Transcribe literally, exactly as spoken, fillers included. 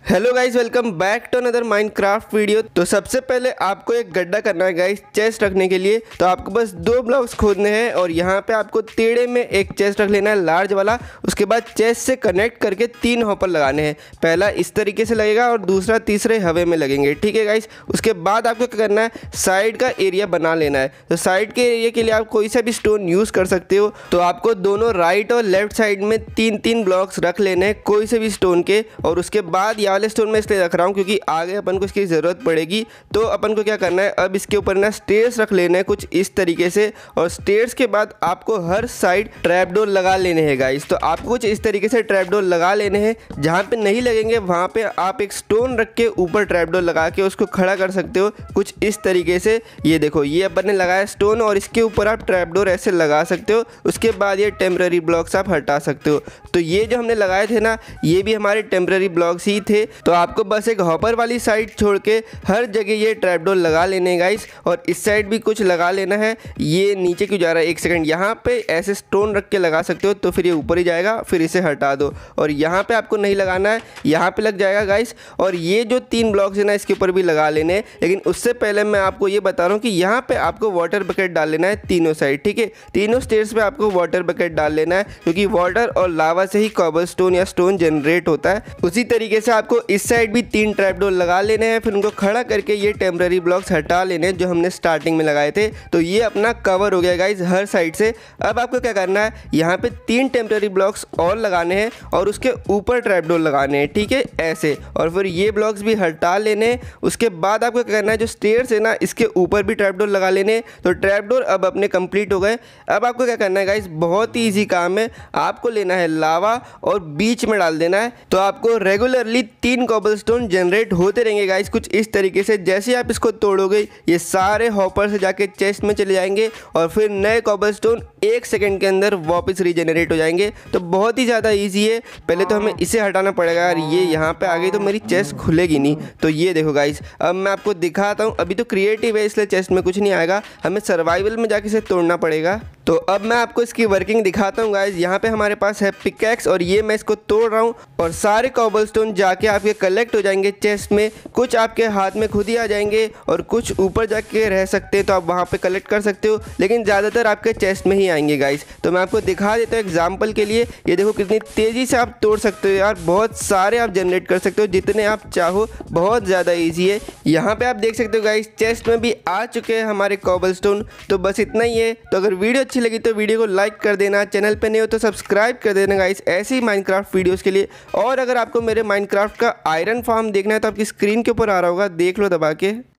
Hello guys, welcome back to another Minecraft video. तो सबसे पहले आपको एक गड्ढा करना है गाइस चेस्ट रखने के लिए। तो आपको बस दो ब्लॉक्स खोदने हैं और यहाँ पे आपको टेढ़े में एक चेस्ट रख लेना है लार्ज वाला। उसके बाद चेस्ट से कनेक्ट करके तीन हॉपर लगाने हैं। पहला इस तरीके से लगेगा और दूसरा तीसरे हवे में लगेंगे, ठीक है गाइस। उसके बाद आपको क्या करना है, साइड का एरिया बना लेना है। तो साइड के एरिया के लिए आप कोई सा भी स्टोन यूज़ कर सकते हो। तो आपको दोनों राइट और लेफ्ट साइड में तीन तीन ब्लॉक्स रख लेने हैं कोई से भी स्टोन के। और उसके बाद वाले स्टोन में इसलिए रख रहा हूँ क्योंकि आगे अपन को इसकी ज़रूरत पड़ेगी। तो अपन को क्या करना है, अब इसके ऊपर ना स्टेयर्स रख लेने हैं कुछ इस तरीके से। और स्टेयर्स के बाद आपको हर साइड ट्रैपडोर लगा लेने हैं गाइस। तो आपको कुछ इस तरीके से ट्रैपडोर लगा लेने हैं। जहाँ पे नहीं लगेंगे वहाँ पे आप एक स्टोन रख के ऊपर ट्रैपडोर लगा के उसको खड़ा कर सकते हो कुछ इस तरीके से। ये देखो, ये अपन ने लगाया स्टोन और इसके ऊपर आप ट्रैपडोर ऐसे लगा सकते हो। उसके बाद ये टेम्पररी ब्लॉक्स आप हटा सकते हो। तो ये जो हमने लगाए थे ना, ये भी हमारे टेम्पररी ब्लॉक्स ही थे। तो आपको बस एक हॉपर वाली साइड छोड़ के हर जगह ये ट्रैपडोर लगा लेने हैं गाइस। और इस साइड भी कुछ लगा लेना है। ये नीचे क्यों जा रहा है, एक सेकंड। यहाँ पे ऐसे स्टोन रख के लगा सकते हो तो फिर ये ऊपर ही जाएगा, फिर इसे हटा दो। और यहाँ पे आपको नहीं लगाना है, यहाँ पे लग जाएगा गाइस। और ये जो तीन ब्लॉक्स है ना, इसके ऊपर भी लगा लेने हैं। लेकिन उससे पहले मैं आपको ये बता रहा हूँ कि यहाँ पे आपको वाटर बकेट डाल लेना है तीनों साइड, ठीक है। तीनों स्टेयर्स पे आपको वाटर बकेट डाल लेना है क्योंकि वाटर और लावा से ही कॉबलस्टोन या स्टोन जनरेट होता है। उसी तरीके से आपको इस साइड भी तीन ट्रैपडोर लगा लेने हैं। फिर उनको खड़ा करके ये टेम्पररी ब्लॉक्स हटा लेने हैं जो हमने स्टार्टिंग में लगाए थे। तो ये अपना कवर हो गया गाइज हर साइड से। अब आपको क्या करना है, यहाँ पे तीन टेम्पररी ब्लॉक्स और लगाने हैं और उसके ऊपर ट्रैपडोर लगाने हैं, ठीक है, ऐसे। और फिर ये ब्लॉक्स भी हटा लेने हैं। उसके बाद आपको क्या करना है, जो स्टेयर्स है ना, इसके ऊपर भी ट्रैपडोर लगा लेने हैं। तो ट्रैपडोर अब अपने कंप्लीट हो गए। अब आपको क्या करना है गाइज, बहुत ही ईजी काम है। आपको लेना है लावा और बीच में डाल देना है। तो आपको रेगुलरली तीन कॉबलस्टोन जनरेट होते रहेंगे गाइस कुछ इस तरीके से। जैसे आप इसको तोड़ोगे ये सारे हॉपर से जाके चेस्ट में चले जाएंगे और फिर नए कॉबलस्टोन एक सेकंड के अंदर वापस रीजनरेट हो जाएंगे। तो बहुत ही ज़्यादा इजी है। पहले तो हमें इसे हटाना पड़ेगा यार, ये यहाँ पे आ गई तो मेरी चेस्ट खुलेगी नहीं। तो ये देखो गाइस, अब मैं आपको दिखाता हूँ। अभी तो क्रिएटिव है इसलिए चेस्ट में कुछ नहीं आएगा, हमें सर्वाइवल में जाके इसे तोड़ना पड़ेगा। तो अब मैं आपको इसकी वर्किंग दिखाता हूँ गाइस। यहाँ पे हमारे पास है पिकैक्स और ये मैं इसको तोड़ रहा हूँ और सारे कॉबलस्टोन जाके आपके कलेक्ट हो जाएंगे चेस्ट में। कुछ आपके हाथ में खुद ही आ जाएंगे और कुछ ऊपर जाके रह सकते हैं, तो आप वहाँ पे कलेक्ट कर सकते हो। लेकिन ज़्यादातर आपके चेस्ट में ही आएंगे गाइस। तो मैं आपको दिखा देता हूँ एग्जाम्पल के लिए। ये देखो कितनी तेज़ी से आप तोड़ सकते हो यार, बहुत सारे आप जनरेट कर सकते हो जितने आप चाहो, बहुत ज़्यादा ईजी है। यहाँ पर आप देख सकते हो गाइस, चेस्ट में भी आ चुके हैं हमारे कॉबलस्टोन। तो बस इतना ही है। तो अगर वीडियो अच्छी लगी तो वीडियो को लाइक कर देना, चैनल पे नहीं हो तो सब्सक्राइब कर देना गाइस ऐसे ही माइनक्राफ्ट वीडियोस के लिए। और अगर आपको मेरे माइनक्राफ्ट का आयरन फार्म देखना है तो आपकी स्क्रीन के ऊपर आ रहा होगा, देख लो दबा के।